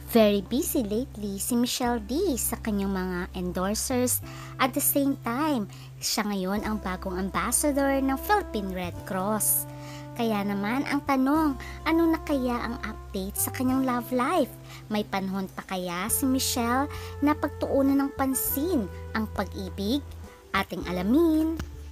Very busy lately si Michelle D sa kanyang mga endorsers. At the same time, siya ngayon ang bagong ambassador ng Philippine Red Cross. Kaya naman ang tanong, ano na kaya ang update sa kanyang love life? May panahon pa kaya si Michelle na pagtuunan ng pansin ang pag-ibig? Ating alamin.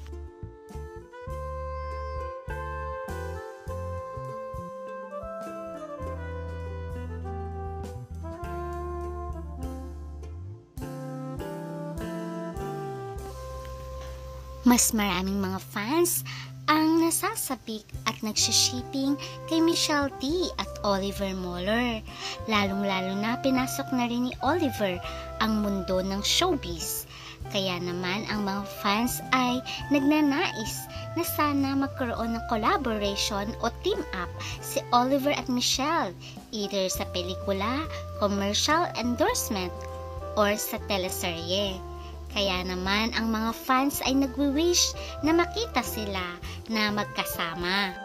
Mas maraming mga fans ang nasasabik at nagsishipping kay Michelle D at Oliver Moller. Lalong-lalo na pinasok na rin ni Oliver ang mundo ng showbiz. Kaya naman ang mga fans ay nagnanais na sana magkaroon ng collaboration o team up si Oliver at Michelle either sa pelikula, commercial endorsement, or sa teleserye. Kaya naman ang mga fans ay nagwi-wish na makita sila na magkasama.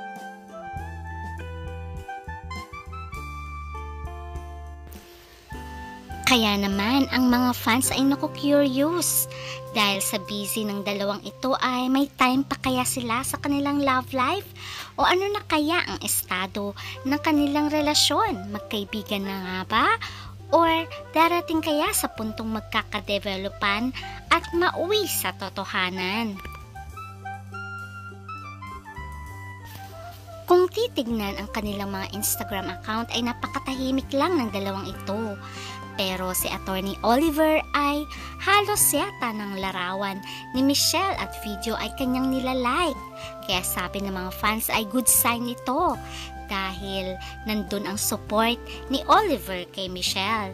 Kaya naman ang mga fans ay naku-curious dahil sa busy ng dalawang ito ay may time pa kaya sila sa kanilang love life o ano na kaya ang estado ng kanilang relasyon? Magkaibigan na nga ba? Or darating kaya sa puntong magkakadevelopan at mauwi sa totohanan? Kung titignan ang kanilang mga Instagram account ay napakatahimik lang ng dalawang ito. Pero si Attorney Oliver ay halos yata ng larawan ni Michelle at video ay kanyang nilalike. Kaya sabi ng mga fans ay good sign ito dahil nandun ang support ni Oliver kay Michelle.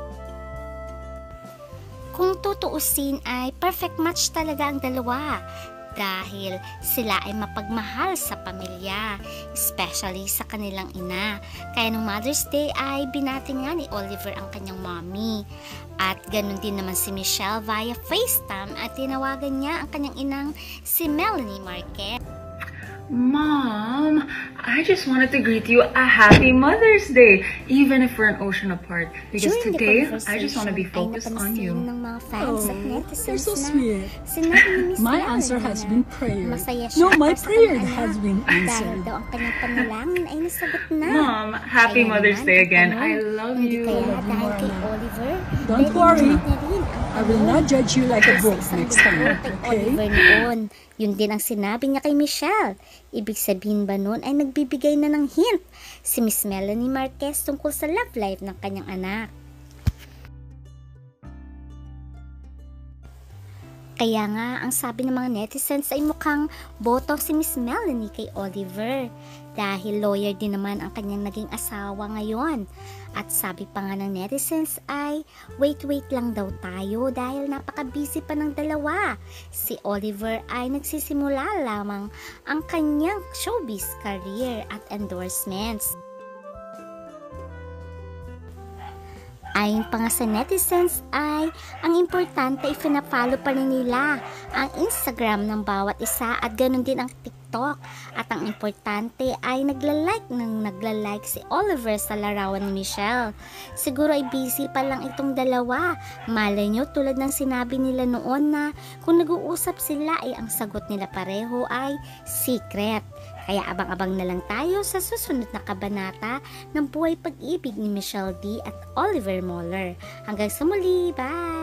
Kung tutuusin ay perfect match talaga ang dalawa dahil sila ay mapagmahal sa pamilya, especially sa kanilang ina. Kaya nung Mother's Day ay binati nga ni Oliver ang kanyang mommy. At ganun din naman si Michelle via FaceTime at tinawagan niya ang kanyang inang si Melanie Marquez. Mom, I just wanted to greet you a happy Mother's Day, even if we're an ocean apart. Because today, I just want to be focused on you. Oh, you're so sweet. My answer has been prayer. No, my prayer has been answered. Mom, happy Mother's Day again. I love you. Don't worry. I will not judge you like a book next time, okay? Yun din ang sinabi niya kay Michelle. Ibig sabihin ba nun ay nagbibigay na ng hint si Miss Melanie Marquez tungkol sa love life ng kanyang anak. Kaya nga, ang sabi ng mga netizens ay mukhang boto si Miss Melanie kay Oliver dahil lawyer din naman ang kanyang naging asawa ngayon. At sabi pa nga ng netizens ay wait lang daw tayo dahil napaka-busy pa ng dalawa. Si Oliver ay nagsisimula lamang ang kanyang showbiz career at endorsements. Ayon pa nga sa netizens ay ang importante ay pinafollow pa rin nila ang Instagram ng bawat isa at ganun din ang TikTok. At ang importante ay nagla-like si Oliver sa larawan ni Michelle. Siguro ay busy pa lang itong dalawa. Malay nyo tulad ng sinabi nila noon na kung nag-uusap sila ay ang sagot nila pareho ay secret. Kaya abang-abang na lang tayo sa susunod na kabanata ng buhay pag-ibig ni Michelle D at Oliver Moller. Hanggang sa muli, bye!